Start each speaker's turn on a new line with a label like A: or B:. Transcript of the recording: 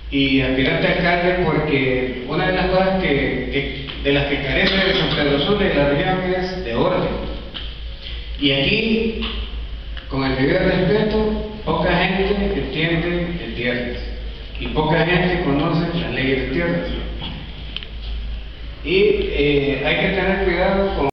A: y aspirante a alcalde, porque una de las cosas de las que carece San Pedro Sula y la región es de orden. Y aquí, con el debido respeto, poca gente entiende de tierras y poca gente conoce las leyes de tierras. Y hay que tener cuidado con